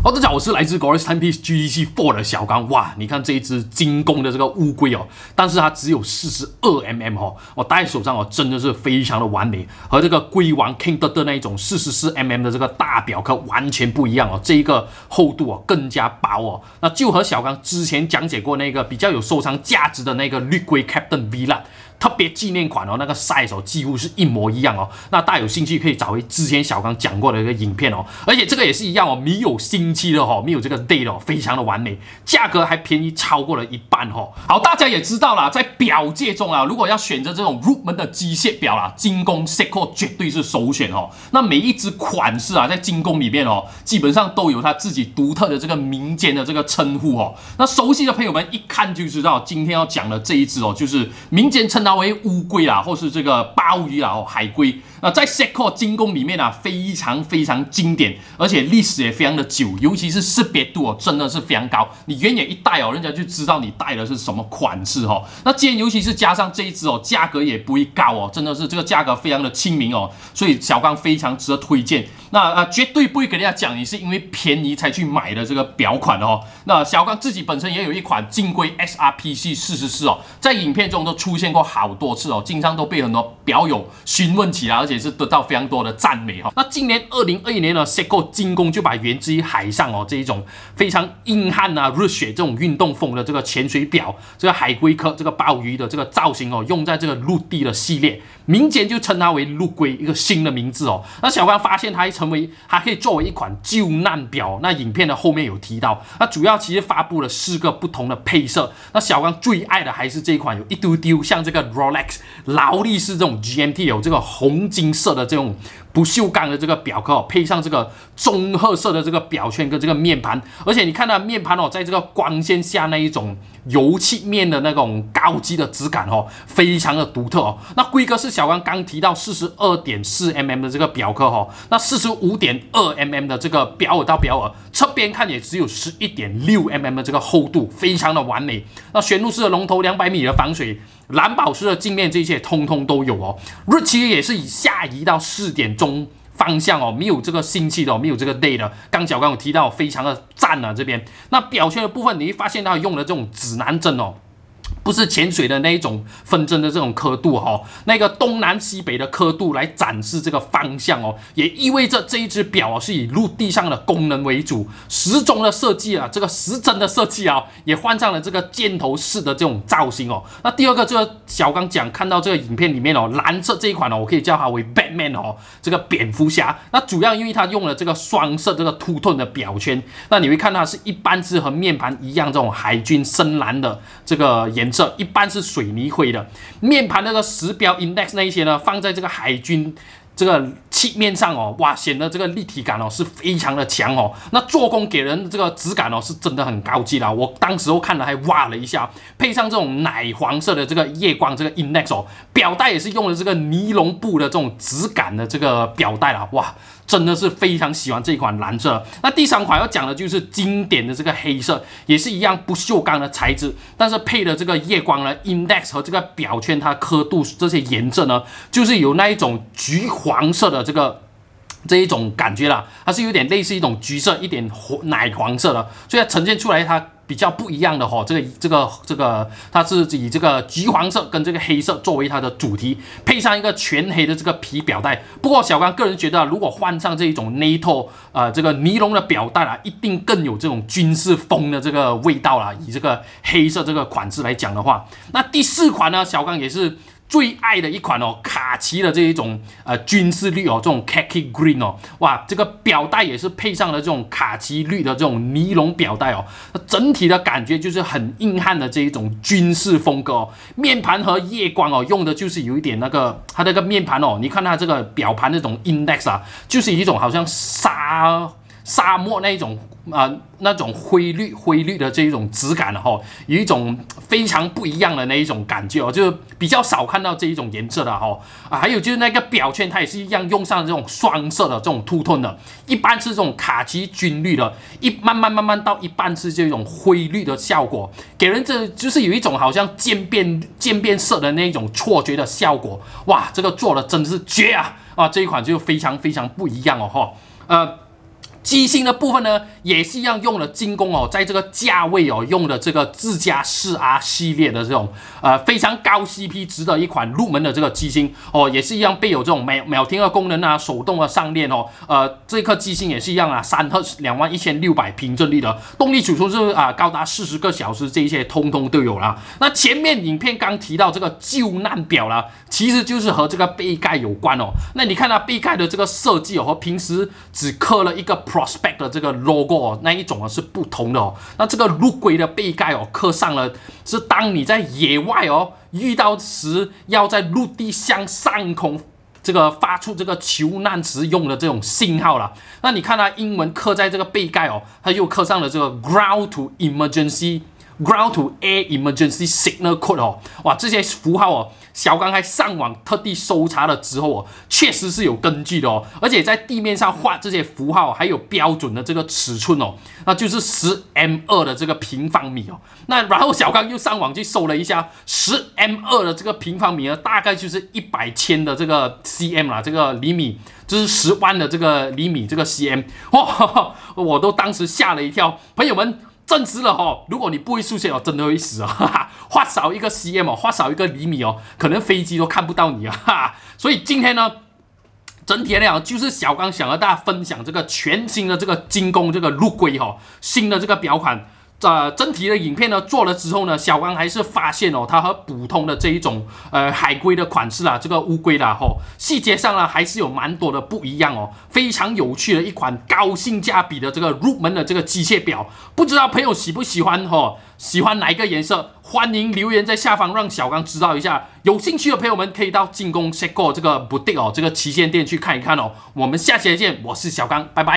好，大家好，我是来自 Glorious Timepiece GTC 4的小刚。哇，你看这一只精工的这个乌龟哦，但是它只有42mm 哦，我戴在手上哦，真的是非常的完美，和这个龟王 King Tut 的那一种44mm 的这个大表壳完全不一样哦，这一个厚度哦更加薄哦。那就和小刚之前讲解过那个比较有收藏价值的那个绿龟 Captain Villa。特别纪念款哦，那个 size 哦几乎是一模一样哦。那大家有兴趣可以找回之前小刚讲过的一个影片哦。而且这个也是一样哦，没有新期的哦，没有这个 date 哦，非常的完美，价格还便宜超过了一半哦。好，大家也知道啦，在表界中啊，如果要选择这种入门的机械表啦，精工 Seiko 绝对是首选哦。那每一只款式啊，在精工里面哦，基本上都有它自己独特的这个民间的这个称呼哦。那熟悉的朋友们一看就知道，今天要讲的这一只哦，就是民间称它为乌龟啦，或是这个鲍鱼啦，哦，海龟。那在 Seiko 精工里面啊，非常经典，而且历史也非常的久，尤其是识别度哦，真的是非常高。你远远一戴哦，人家就知道你戴的是什么款式哦。那今天尤其是加上这一只哦，价格也不会高哦，真的是这个价格非常的亲民哦，所以小刚非常值得推荐。那绝对不会跟人家讲你是因为便宜才去买的这个表款哦。那小刚自己本身也有一款金龟 SRPC 44哦，在影片中都出现过好多次哦，经常都被很多表友询问起来，而且是得到非常多的赞美哈。那今年2021年呢 ，Seiko 精工就把源自于海上哦这一种非常硬汉啊、热血这种运动风的这个潜水表，这个海龟壳、这个鲍鱼的这个造型哦，用在这个陆地的系列，民间就称它为陆龟，一个新的名字哦。那小刚发现它可以作为一款救难表，那影片的后面有提到，那主要其实发布了4个不同的配色。那小刚最爱的还是这一款，有一丢丢像这个 Rolex 劳力士这种 GMT 有这个红金色的这种不锈钢的这个表壳哦，配上这个棕褐色的这个表圈跟这个面盘，而且你看它面盘哦，在这个光线下那一种油漆面的那种高级的质感哦，非常的独特哦。那规格是小刚提到42.4mm 的这个表壳哦，那45.2mm 的这个表耳到表耳，侧边看也只有11.6mm 的这个厚度，非常的完美。那旋入式的龙头200米的防水。蓝宝石的镜面这些通通都有哦，日期也是以下移到4点钟方向哦，没有这个星期的哦，没有这个 day 的。小刚有提到，非常的赞啊这边。那表圈的部分，你会发现它用的这种指南针哦。不是潜水的那一种分针的这种刻度哦，那个东南西北的刻度来展示这个方向哦，也意味着这一只表是以陆地上的功能为主。时钟的设计啊，这个时针的设计啊，也换上了这个箭头式的这种造型哦。那第二个，这个小刚看到这个影片里面哦，蓝色这一款哦，我可以叫它为 Batman 哦，这个蝙蝠侠。那主要因为它用了这个双色这个凸盾的表圈，那你会看到是一般是和面盘一样这种海军深蓝的这个颜色。一般是水泥灰的面盘，那个时标 index 那一些呢，放在这个海军这个漆面上哦，哇，显得这个立体感哦是非常的强哦。那做工给人的这个质感哦是真的很高级啦，我当时候看了还哇了一下，配上这种奶黄色的这个夜光这个 index 哦，表带也是用了这个尼龙布的这种质感的这个表带啦，哇。真的是非常喜欢这一款蓝色。那第3款要讲的就是经典的这个黑色，也是一样不锈钢的材质，但是配的这个夜光呢 ，index 和这个表圈它刻度这些颜色呢，就是有那一种橘黄色的这一种感觉啦，它是有点类似一种橘色，一点奶黄色的，所以它呈现出来它比较不一样的哦。这个，它是以这个橘黄色跟这个黑色作为它的主题，配上一个全黑的这个皮表带。不过小刚个人觉得，如果换上这一种 NATO 这个尼龙的表带啦，一定更有这种军事风的这个味道啦。以这个黑色这个款式来讲的话，那第4款呢，小刚也是。最爱的一款哦，卡其的这一种军事绿哦，这种 khaki green 哦，哇，这个表带也是配上了这种卡其绿的这种尼龙表带哦，整体的感觉就是很硬汉的这一种军事风格哦。面盘和夜光哦，用的就是有一点那个它那个面盘哦，你看它这个表盘那种 index 啊，就是一种好像沙漠那一种那种灰绿的这一种质感哦，有一种非常不一样的那一种感觉哦，就是比较少看到这一种颜色的哦。还有就是那个表圈，它也是一样用上这种双色的这种凸盾的，一般是这种卡其军绿的，慢慢到一半是这种灰绿的效果，给人这就是有一种好像渐变色的那一种错觉的效果。哇，这个做的真是绝啊！这一款就非常不一样哦哈。 机芯的部分呢，也是一样用了精工哦，在这个价位哦，用的这个自家4R 系列的这种非常高 CP 值的一款入门的这个机芯哦，也是一样备有这种秒停的功能啊，手动的上链哦，这颗机芯也是一样啊，3赫21600平振力的，动力储存是高达40个小时，这一些通通都有啦。那前面影片刚提到这个救难表啦，其实就是和这个背盖有关哦。那你看它背盖的这个设计哦，和平时只刻了一个 Prospect 的这个 logo 哦，那一种是不同的哦。那这个陆龟的背盖哦，刻上了是当你在野外哦遇到时，要在陆地向上空这个发出这个求难时用的这种信号啦。那你看它英文刻在这个背盖哦，它又刻上了这个 Ground to Emergency。Ground to Air Emergency Signal Code 哦，哇，这些符号哦，小刚还上网特地搜查了之后哦，确实是有根据的哦，而且在地面上画这些符号还有标准的这个尺寸哦，那就是10m2的这个平方米哦。那然后小刚又上网去搜了一下，10m2的这个平方米呢，大概就是100千的这个 cm 啦，这个厘米。就是10万的这个厘米，这个 cm， 我都当时吓了一跳，朋友们。证实了哦，如果你不会数学哦，真的会死啊！画少一个 cm 哦，画少一个厘米哦，可能飞机都看不到你啊！所以今天呢，整体来讲就是小刚想和大家分享这个全新的这个精工这个陆龟哈，新的这个表款。整体的影片呢做了之后呢，小刚还是发现哦，它和普通的这一种海龟的款式啦，这个乌龟啦细节上呢还是有蛮多的不一样哦，非常有趣的一款高性价比的这个入门的这个机械表，不知道朋友喜不喜欢喜欢哪一个颜色？欢迎留言在下方让小刚知道一下。有兴趣的朋友们可以到精工 Seiko 这个 boutique 这个旗舰店去看一看哦。我们下期再见，我是小刚，拜拜。